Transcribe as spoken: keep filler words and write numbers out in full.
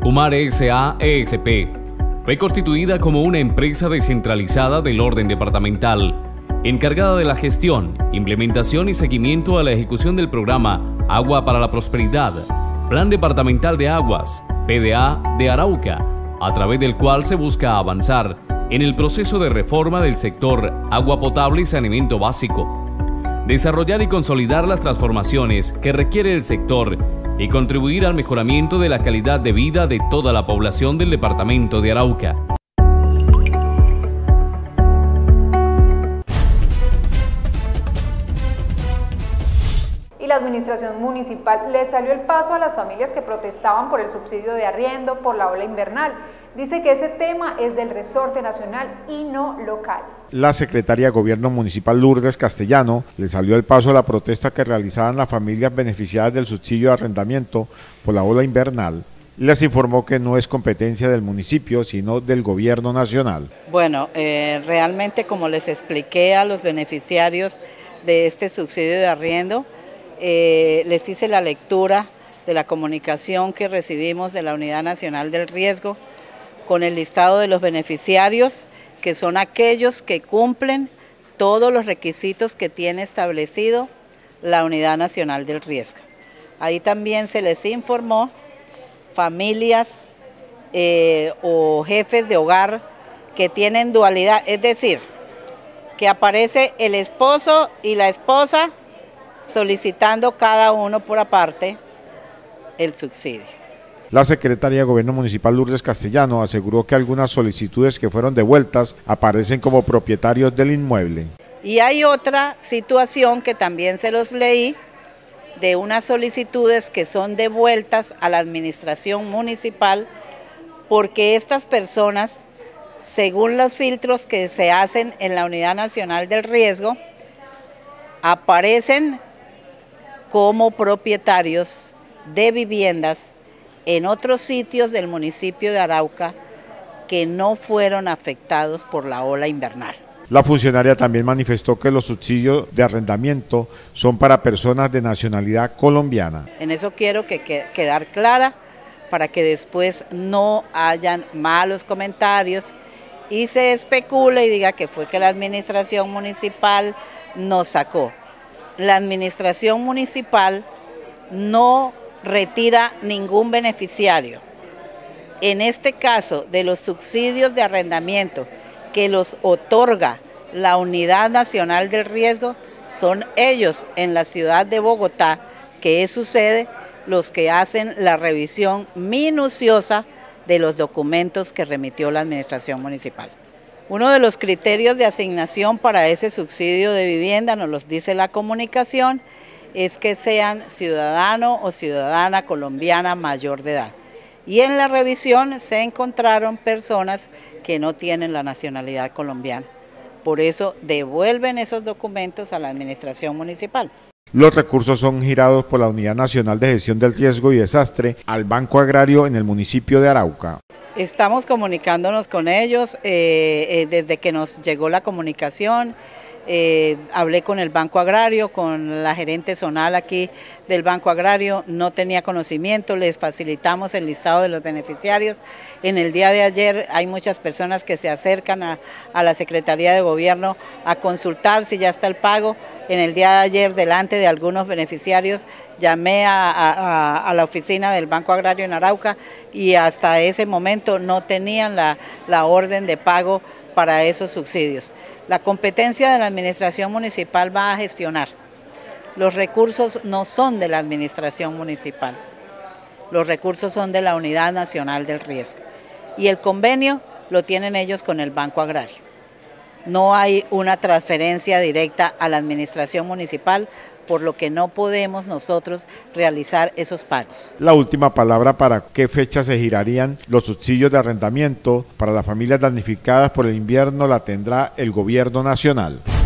Umare S A E S P fue constituida como una empresa descentralizada del orden departamental, encargada de la gestión, implementación y seguimiento a la ejecución del programa Agua para la Prosperidad, Plan Departamental de Aguas, P D A de Arauca, a través del cual se busca avanzar en el proceso de reforma del sector agua potable y saneamiento básico, desarrollar y consolidar las transformaciones que requiere el sector y contribuir al mejoramiento de la calidad de vida de toda la población del departamento de Arauca. Y la administración municipal le salió el paso a las familias que protestaban por el subsidio de arriendo por la ola invernal. Dice que ese tema es del resorte nacional y no local. La secretaria de Gobierno Municipal Lourdes Castellano le salió el paso a la protesta que realizaban las familias beneficiadas del subsidio de arrendamiento por la ola invernal y les informó que no es competencia del municipio, sino del Gobierno Nacional. Bueno, eh, realmente como les expliqué a los beneficiarios de este subsidio de arriendo, eh, les hice la lectura de la comunicación que recibimos de la Unidad Nacional del Riesgo, con el listado de los beneficiarios, que son aquellos que cumplen todos los requisitos que tiene establecido la Unidad Nacional del Riesgo. Ahí también se les informó familias eh, o jefes de hogar que tienen dualidad, es decir, que aparece el esposo y la esposa solicitando cada uno por aparte el subsidio. La secretaria de Gobierno Municipal Lourdes Castellano aseguró que algunas solicitudes que fueron devueltas aparecen como propietarios del inmueble. Y hay otra situación que también se los leí, de unas solicitudes que son devueltas a la administración municipal porque estas personas, según los filtros que se hacen en la Unidad Nacional del Riesgo, aparecen como propietarios de viviendas en otros sitios del municipio de Arauca que no fueron afectados por la ola invernal. La funcionaria también manifestó que los subsidios de arrendamiento son para personas de nacionalidad colombiana. En eso quiero que, que quedar clara para que después no hayan malos comentarios y se especule y diga que fue que la administración municipal nos sacó. La administración municipal no retira ningún beneficiario. En este caso de los subsidios de arrendamiento que los otorga la Unidad Nacional del Riesgo, son ellos en la ciudad de Bogotá, que es su sede, los que hacen la revisión minuciosa de los documentos que remitió la administración municipal. Uno de los criterios de asignación para ese subsidio de vivienda, nos los dice la comunicación, es que sean ciudadano o ciudadana colombiana mayor de edad. Y en la revisión se encontraron personas que no tienen la nacionalidad colombiana. Por eso devuelven esos documentos a la administración municipal. Los recursos son girados por la Unidad Nacional de Gestión del Riesgo y Desastre al Banco Agrario en el municipio de Arauca. Estamos comunicándonos con ellos eh, eh, desde que nos llegó la comunicación. Eh, hablé con el Banco Agrario, con la gerente zonal aquí del Banco Agrario, no tenía conocimiento, les facilitamos el listado de los beneficiarios. En el día de ayer hay muchas personas que se acercan a, a la Secretaría de Gobierno a consultar si ya está el pago. En el día de ayer, delante de algunos beneficiarios, llamé a, a, a la oficina del Banco Agrario en Arauca y hasta ese momento no tenían la, la orden de pago para esos subsidios. La competencia de la administración municipal va a gestionar. Los recursos no son de la administración municipal, los recursos son de la Unidad Nacional del Riesgo. Y el convenio lo tienen ellos con el Banco Agrario. No hay una transferencia directa a la administración municipal, por lo que no podemos nosotros realizar esos pagos. La última palabra para qué fecha se girarían los subsidios de arrendamiento para las familias damnificadas por el invierno la tendrá el Gobierno Nacional.